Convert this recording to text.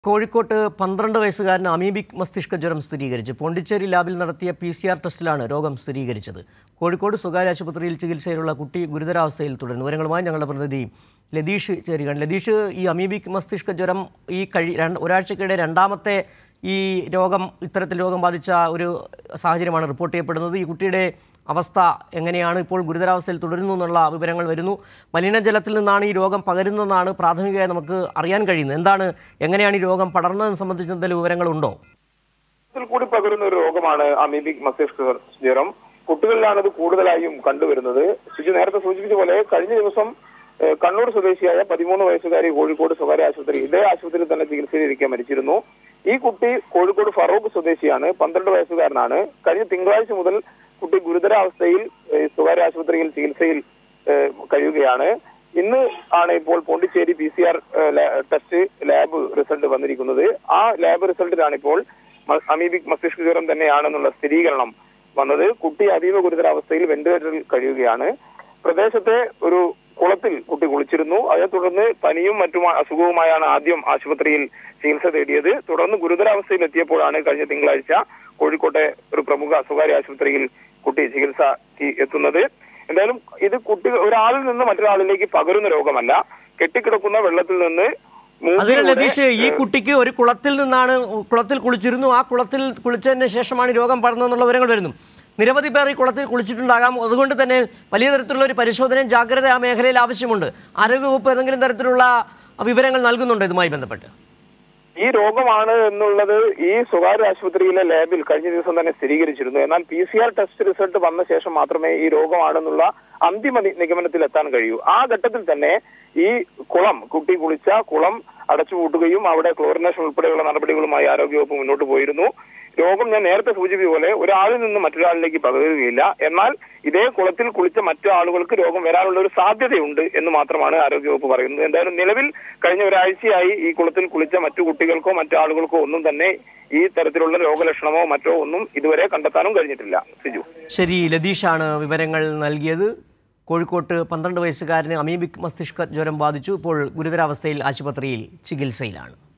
കോഴിക്കോട്ട് 12 വയസ്സുകാരന് അമീബിക് മസ്തിഷ്ക ജ്വരം സ്ഥിരീകരിച്ചു. പോണ്ടിച്ചേരി ലാബിൽ നടത്തിയ PCR ടെസ്റ്റിലാണ് രോഗം സ്ഥിരീകരിച്ചത്. കോഴിക്കോട് സ്വകാര്യ ആശുപത്രിയിൽ ചികിത്സയിലുള്ള കുട്ടി ഗുരുതരാവസ്ഥയിൽ തുടരുന്നു. വിവരങ്ങളുമായി ഞങ്ങളുടെ പ്രതിനിധി ലതീഷ് ചേരുകയാണ്. ലതീഷ്, ഈ അമീബിക് മസ്തിഷ്ക ജ്വരം ഒരാഴ്ചക്കിടെ രണ്ടാമത്തെ ഈ രോഗം ഇത്തരത്തിൽ രോഗം ബാധിച്ച ഒരു സാഹചര്യമാണ് റിപ്പോർട്ട് ചെയ്യപ്പെടുന്നത്. ഈ കുട്ടിയുടെ അവസ്ഥ എങ്ങനെയാണ്? ഇപ്പോൾ ഗുരുതരാവസ്ഥയിൽ തുടരുന്നു എന്നുള്ള വിവരങ്ങൾ വരുന്നു. മലിനജലത്തിൽ നിന്നാണ് ഈ രോഗം പകരുന്നതെന്നാണ് പ്രാഥമികമായി നമുക്ക് അറിയാൻ കഴിയുന്നത്. എങ്ങനെയാണ് ഈ രോഗം പടർന്നതെന്ന് സംബന്ധിച്ച് എന്തെങ്കിലും വിവരങ്ങളുണ്ടോ? കൂടി പകരുന്ന ഒരു രോഗമാണ് അമീബിക് മസ്തിഷ്ക ജ്വരം. കുട്ടികളിലാണ് ഇത് കൂടുതലായും കണ്ടുവരുന്നത്. ശുചി നേരത്തെ സൂചിപ്പിച്ച പോലെ കഴിഞ്ഞ ദിവസം കണ്ണൂർ സ്വദേശിയായ 13 വയസ്സുകാരി കോഴിക്കോട് സ്വകാര്യ ആശുപത്രി ഇതേ ആശുപത്രിയിൽ തന്നെ ചികിത്സയിലിരിക്കാൻ മരിച്ചിരുന്നു. ഈ കുട്ടി കോഴിക്കോട് ഫറൂഖ് സ്വദേശിയാണ്, 12 വയസ്സുകാരനാണ്. കഴിഞ്ഞ തിങ്കളാഴ്ച മുതൽ കുട്ടി ഗുരുതരാവസ്ഥയിൽ സ്വകാര്യ ആശുപത്രിയിൽ ചികിത്സയിൽ കഴിയുകയാണ്. ഇന്ന് ആണ് ഇപ്പോൾ Pondicherry PCR test lab result വന്നിരിക്കുന്നത്. ആ ലാബ് റിസൾട്ടിലാണ് ഇപ്പോൾ അമീബിക് മസ്തിഷ്ക ജ്വരം തന്നെയാണെന്നുള്ള സ്ഥിരീകരണം വന്നത്. കുട്ടി അതീവ ഗുരുതരാവസ്ഥയിൽ വെന്റിലേറ്ററിൽ കഴിയുകയാണ്. പ്രദേശത്തെ ഒരു കുളത്തിൽ കുട്ടി കുളിച്ചിരുന്നു. അതേ തുടർന്ന് പനിയും മറ്റും അസുഖവുമായാണ് ആദ്യം ആശുപത്രിയിൽ ചികിത്സ തേടിയത്. തുടർന്ന് ഗുരുതരാവസ്ഥയിൽ എത്തിയപ്പോഴാണ് കഴിഞ്ഞ തിങ്കളാഴ്ച കോഴിക്കോട്ടെ ഒരു പ്രമുഖ സ്വകാര്യ ആശുപത്രിയിൽ കുട്ടി ചികിത്സയ്ക്ക് എത്തുന്നത്. എന്തായാലും ഇത് കുട്ടി ഒരാളിൽ നിന്ന് മറ്റൊരാളിലേക്ക് പകരുന്ന രോഗമല്ല. കെട്ടിക്കിടക്കുന്ന വെള്ളത്തിൽ നിന്ന് ലതീഷ്, ഈ കുട്ടിക്ക് ഒരു കുളത്തിൽ കുളിച്ചിരുന്നു. ആ കുളത്തിൽ കുളിച്ചതിന് ശേഷമാണ് രോഗം പടർന്നതെന്നുള്ള വിവരങ്ങൾ വരുന്നു. നിരവധി പേർ ഈ കുളത്തിൽ കുളിച്ചിട്ടുണ്ടാകാം. അതുകൊണ്ട് തന്നെ വലിയ തരത്തിലുള്ള ഒരു പരിശോധനയും ജാഗ്രത ആ മേഖലയിൽ ആവശ്യമുണ്ട്. ആരോഗ്യവകുപ്പ് ഏതെങ്കിലും തരത്തിലുള്ള വിവരങ്ങൾ നൽകുന്നുണ്ടോ ഇതുമായി ബന്ധപ്പെട്ട്? ഈ രോഗമാണ് എന്നുള്ളത് ഈ സ്വകാര്യ ആശുപത്രിയിലെ ലാബിൽ കഴിഞ്ഞ ദിവസം തന്നെ സ്ഥിരീകരിച്ചിരുന്നു. എന്നാൽ PCR ടെസ്റ്റ് റിസൾട്ട് വന്ന ശേഷം മാത്രമേ ഈ രോഗമാണെന്നുള്ള അന്തിമ നിഗമനത്തിൽ എത്താൻ കഴിയൂ. ആ ഘട്ടത്തിൽ തന്നെ ഈ കുട്ടി കുളിച്ച കുളം അടച്ചുപൂട്ടുകയും അവിടെ ക്ലോറിനേഷൻ ഉൾപ്പെടെയുള്ള നടപടികളുമായി ആരോഗ്യവകുപ്പ് മുന്നോട്ട് പോയിരുന്നു. രോഗം ഞാൻ നേരത്തെ സൂചിപ്പിച്ച പോലെ ഒരാളിൽ നിന്ന് മറ്റൊരാളിലേക്ക് പകരുകയില്ല. എന്നാൽ ഇതേ കുളത്തിൽ കുളിച്ച മറ്റു ആളുകൾക്ക് രോഗം വരാനുള്ള ഒരു സാധ്യതയുണ്ട് എന്ന് മാത്രമാണ് ആരോഗ്യവകുപ്പ് പറയുന്നത്. എന്തായാലും നിലവിൽ കഴിഞ്ഞ ഒരാഴ്ചയായി ഈ കുളത്തിൽ കുളിച്ച മറ്റു കുട്ടികൾക്കോ മറ്റു ആളുകൾക്കോ ഒന്നും തന്നെ ഈ തരത്തിലുള്ള രോഗലക്ഷണമോ മറ്റോ ഒന്നും ഇതുവരെ കണ്ടെത്താനും കഴിഞ്ഞിട്ടില്ല. സിജു, ശരി. ലതീഷാണ് വിവരങ്ങൾ നൽകിയത്. കോഴിക്കോട്ട് 12 വയസ്സുകാരന് അമീബിക് മസ്തിഷ്ക ജ്വരം ബാധിച്ചു. ഇപ്പോൾ ഗുരുതരാവസ്ഥയിൽ ആശുപത്രിയിൽ ചികിത്സയിലാണ്.